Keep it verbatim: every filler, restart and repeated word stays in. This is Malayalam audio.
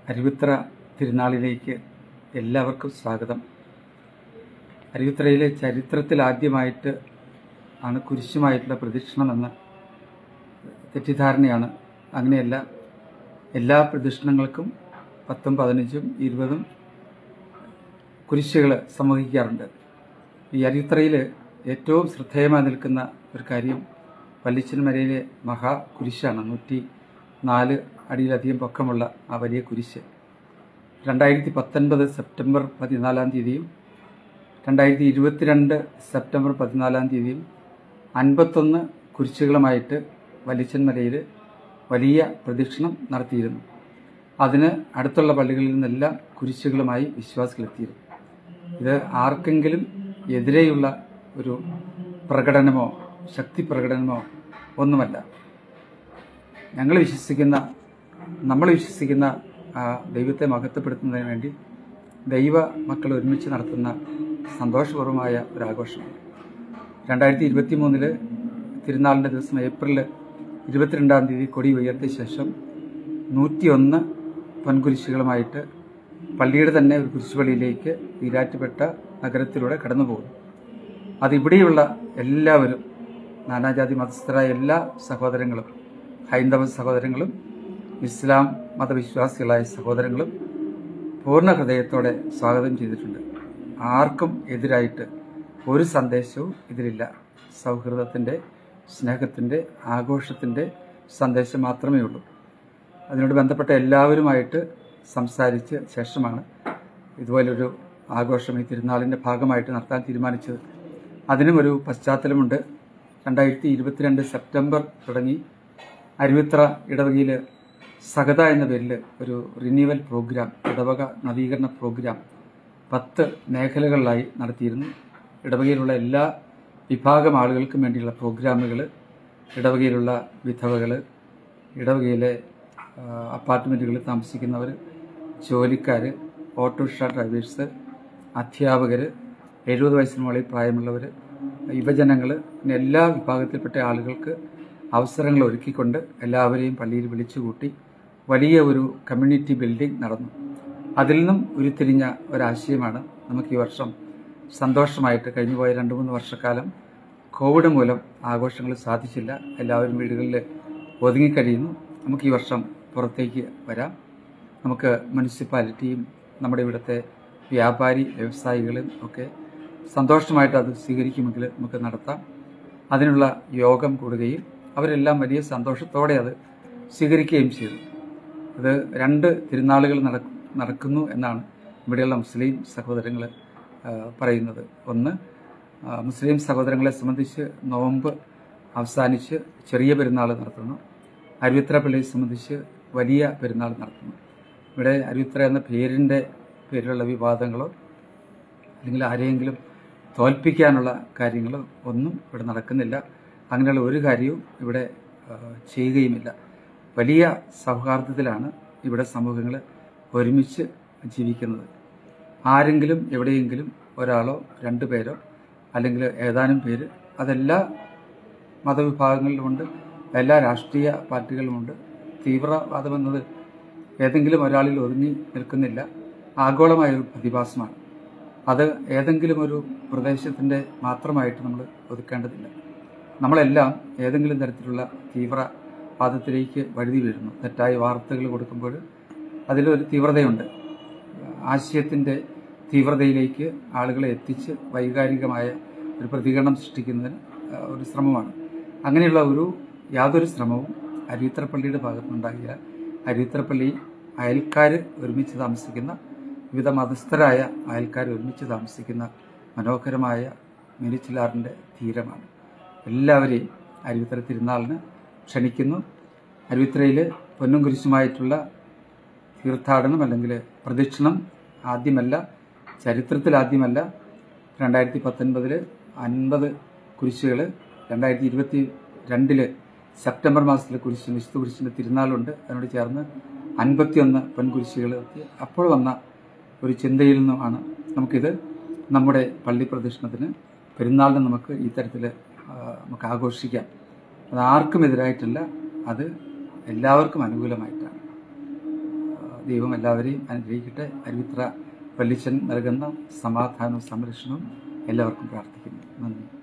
അരുവിത്ര തിരുനാളിലേക്ക് എല്ലാവർക്കും സ്വാഗതം. അരുവിത്രയിലെ ചരിത്രത്തിൽ ആദ്യമായിട്ട് ആണ് കുരിശുമായിട്ടുള്ള പ്രദക്ഷിണമെന്ന തെറ്റിദ്ധാരണയാണ്. അങ്ങനെയല്ല, എല്ലാ പ്രദക്ഷിണങ്ങൾക്കും പത്തും പതിനഞ്ചും ഇരുപതും കുരിശുകൾ സംവഹിക്കാറുണ്ട്. ഈ അരുവിത്രയിൽ ഏറ്റവും ശ്രദ്ധേയമായി നിൽക്കുന്ന ഒരു കാര്യം വല്ലിച്ചൻമലയിലെ മഹാ കുരിശാണ്. നൂറ്റി നാല് അടിയിലധികം പൊക്കമുള്ള ആ വലിയ കുരിശ് രണ്ടായിരത്തി പത്തൊൻപത് സെപ്റ്റംബർ പതിനാലാം തീയതിയും രണ്ടായിരത്തി ഇരുപത്തിരണ്ട് സെപ്റ്റംബർ പതിനാലാം തീയതിയും അൻപത്തൊന്ന് കുരിശുകളുമായിട്ട് വല്ലിച്ചൻമലയിൽ വലിയ പ്രദക്ഷിണം നടത്തിയിരുന്നു. അതിന് അടുത്തുള്ള പള്ളികളിൽ നിന്നെല്ലാം കുരിശുകളുമായി വിശ്വാസികളെത്തിയിരുന്നു. ഇത് ആർക്കെങ്കിലും എതിരെയുള്ള ഒരു പ്രകടനമോ ശക്തി പ്രകടനമോ ഒന്നുമല്ല. ഞങ്ങൾ വിശ്വസിക്കുന്ന നമ്മൾ വിശ്വസിക്കുന്ന ആ ദൈവത്തെ മഹത്വപ്പെടുത്തുന്നതിന് വേണ്ടി ദൈവ മക്കൾ ഒരുമിച്ച് നടത്തുന്ന സന്തോഷപൂർവമായ ഒരാഘോഷമാണ്. രണ്ടായിരത്തി ഇരുപത്തി മൂന്നില് തിരുനാളിൻ്റെ ദിവസം ഏപ്രിൽ ഇരുപത്തിരണ്ടാം തീയതി കൊടി ഉയർത്തിയ ശേഷം നൂറ്റിയൊന്ന് പൊൻകുരിശുകളുമായിട്ട് പള്ളിയുടെ തന്നെ ഒരു കുരിശുപള്ളിയിലേക്ക് ഈരാറ്റുപേട്ട നഗരത്തിലൂടെ കടന്നു പോകുന്നു. അതിവിടെയുള്ള എല്ലാവരും, നാനാജാതി മതസ്ഥരായ എല്ലാ സഹോദരങ്ങളും, ഹൈന്ദവ സഹോദരങ്ങളും ഇസ്ലാം മതവിശ്വാസികളായ സഹോദരങ്ങളും പൂർണ്ണ ഹൃദയത്തോടെ സ്വാഗതം ചെയ്തിട്ടുണ്ട്. ആർക്കും എതിരായിട്ട് ഒരു സന്ദേശവും ഇതിലില്ല. സൗഹൃദത്തിൻ്റെ, സ്നേഹത്തിൻ്റെ, ആഘോഷത്തിൻ്റെ സന്ദേശം മാത്രമേ ഉള്ളൂ. അതിനോട് ബന്ധപ്പെട്ട എല്ലാവരുമായിട്ട് സംസാരിച്ച ശേഷമാണ് ഇതുപോലൊരു ആഘോഷം ഈ തിരുനാളിൻ്റെ ഭാഗമായിട്ട് നടത്താൻ തീരുമാനിച്ചത്. അതിനും ഒരു പശ്ചാത്തലമുണ്ട്. രണ്ടായിരത്തി ഇരുപത്തിരണ്ട് സെപ്റ്റംബർ തുടങ്ങി അരുവിത്ര ഇടവകയിൽ സഹത എന്ന പേരിൽ ഒരു റിന്യൂവൽ പ്രോഗ്രാം, ഇടവക നവീകരണ പ്രോഗ്രാം പത്ത് മേഖലകളിലായി നടത്തിയിരുന്നു. ഇടവകയിലുള്ള എല്ലാ വിഭാഗം ആളുകൾക്കും വേണ്ടിയുള്ള പ്രോഗ്രാമുകൾ, ഇടവകയിലുള്ള വിധവകൾ, ഇടവകയിലെ അപ്പാർട്ട്മെൻറ്റുകളിൽ താമസിക്കുന്നവർ, ജോലിക്കാർ, ഓട്ടോറിക്ഷ ഡ്രൈവേഴ്സ്, അധ്യാപകർ, എഴുപത് വയസ്സിന് മുകളിൽ പ്രായമുള്ളവർ, യുവജനങ്ങൾ, പിന്നെ എല്ലാ വിഭാഗത്തിൽപ്പെട്ട ആളുകൾക്ക് അവസരങ്ങൾ ഒരുക്കിക്കൊണ്ട് എല്ലാവരെയും പള്ളിയിൽ വിളിച്ചുകൂട്ടി വലിയ ഒരു കമ്മ്യൂണിറ്റി ബിൽഡിംഗ് നടന്നു. അതിൽ നിന്നും ഉരുത്തിരിഞ്ഞ ഒരാശയമാണ് നമുക്ക് ഈ വർഷം സന്തോഷമായിട്ട് കഴിഞ്ഞുപോയ രണ്ട് മൂന്ന് വർഷക്കാലം കോവിഡ് മൂലം ആഘോഷങ്ങൾ സാധിച്ചില്ല. എല്ലാവരും വീടുകളിൽ ഒതുങ്ങിക്കഴിയുന്നു. നമുക്ക് ഈ വർഷം പുറത്തേക്ക് വരാം. നമുക്ക് മുനിസിപ്പാലിറ്റിയും നമ്മുടെ ഇവിടുത്തെ വ്യാപാരി വ്യവസായികളും ഒക്കെ സന്തോഷമായിട്ട് അത് സ്വീകരിക്കുമെങ്കിൽ നമുക്ക് നടത്താം. അതിനുള്ള യോഗം കൂടുകയും അവരെല്ലാം വലിയ സന്തോഷത്തോടെ അത് സ്വീകരിക്കുകയും ചെയ്തു. ഇത് രണ്ട് തിരുനാളുകൾ നടക്കുന്നു എന്നാണ് ഇവിടെയുള്ള മുസ്ലിം സഹോദരങ്ങൾ പറയുന്നത്. ഒന്ന്, മുസ്ലിം സഹോദരങ്ങളെ സംബന്ധിച്ച് നോമ്പ് അവസാനിച്ച് ചെറിയ പെരുന്നാൾ നടത്തുന്നു. അരുവിത്ര പള്ളിയെ സംബന്ധിച്ച് വലിയ പെരുന്നാൾ നടത്തുന്നു. ഇവിടെ അരുവിത്ര എന്ന പേരിൻ്റെ പേരിലുള്ള വിവാദങ്ങളോ അല്ലെങ്കിൽ ആരെയെങ്കിലും തോൽപ്പിക്കാനുള്ള കാര്യങ്ങളോ ഒന്നും ഇവിടെ നടക്കുന്നില്ല. അങ്ങനെയുള്ള ഒരു കാര്യവും ഇവിടെ ചെയ്യുകയുമില്ല. വലിയ സൗഹാർദ്ദത്തിലാണ് ഇവിടെ സമൂഹങ്ങൾ ഒരുമിച്ച് ജീവിക്കുന്നത്. ആരെങ്കിലും എവിടെയെങ്കിലും ഒരാളോ രണ്ടു പേരോ അല്ലെങ്കിൽ ഏതാനും പേര്, അതെല്ലാ മതവിഭാഗങ്ങളിലുമുണ്ട്, എല്ലാ രാഷ്ട്രീയ പാർട്ടികളിലുമുണ്ട്. തീവ്രവാദമെന്നത് ഏതെങ്കിലും ഒരാളിൽ ഒതുങ്ങി നിൽക്കുന്നില്ല, ആഗോളമായൊരു പ്രതിഭാസമാണ്. അത് ഏതെങ്കിലും ഒരു പ്രദേശത്തിൻ്റെ മാത്രമായിട്ട് നമ്മൾ ഒതുക്കേണ്ടതില്ല. നമ്മളെല്ലാം ഏതെങ്കിലും തരത്തിലുള്ള തീവ്രവാദത്തിലേക്ക് വഴുതി വീഴുന്നു. തെറ്റായ വാർത്തകൾ കൊടുക്കുമ്പോൾ അതിലൊരു തീവ്രതയുണ്ട്. ആശയത്തിൻ്റെ തീവ്രതയിലേക്ക് ആളുകളെ എത്തിച്ച് വൈകാരികമായ ഒരു പ്രതികരണം സൃഷ്ടിക്കുന്നതിന് ഒരു ശ്രമമാണ്. അങ്ങനെയുള്ള ഒരു യാതൊരു ശ്രമവും അരുവിത്ര പള്ളിയുടെ ഭാഗത്തുനിന്നുണ്ടാകില്ല. അരുവിത്ര പള്ളി അയൽക്കാർ ഒരുമിച്ച് താമസിക്കുന്ന, വിവിധ മതസ്ഥരായ അയൽക്കാർ ഒരുമിച്ച് താമസിക്കുന്ന മനോഹരമായ മിനിച്ചിലാറിൻ്റെ തീരമാണ്. എല്ലാവരെയും അരുവിത്ര തിരുനാളിന് ക്ഷണിക്കുന്നു. അരുവിത്രയിൽ പൊന്നും കുരിശുമായിട്ടുള്ള തീർത്ഥാടനം അല്ലെങ്കിൽ പ്രദക്ഷിണം ആദ്യമല്ല, ചരിത്രത്തിൽ ആദ്യമല്ല. രണ്ടായിരത്തി പത്തൊൻപതിൽ അൻപത് കുരിശുകൾ, രണ്ടായിരത്തി ഇരുപത്തി രണ്ടില് സെപ്റ്റംബർ മാസത്തിലെ കുരിശ് വിശുദ്ധ കുരിശിൻ്റെ തിരുനാളുണ്ട്. അതിനോട് ചേർന്ന് അൻപത്തിയൊന്ന് പൊൻകുരിശുകൾ എത്തി. അപ്പോൾ വന്ന ഒരു ചിന്തയിൽ നിന്നുമാണ് നമുക്കിത് നമ്മുടെ പള്ളി പ്രദക്ഷിണത്തിന്, പെരുന്നാളിന് നമുക്ക് ഈ തരത്തിൽ നമുക്ക് ആഘോഷിക്കാം. അത് ആർക്കും എതിരായിട്ടല്ല, അത് എല്ലാവർക്കും അനുകൂലമായിട്ടാണ്. ദൈവം എല്ലാവരെയും അനുഗ്രഹിക്കട്ടെ. അരുവിത്ര വല്ലിച്ചൻ നൽകുന്ന സമാധാനവും സംരക്ഷണവും എല്ലാവർക്കും പ്രാർത്ഥിക്കുന്നു. നന്ദി.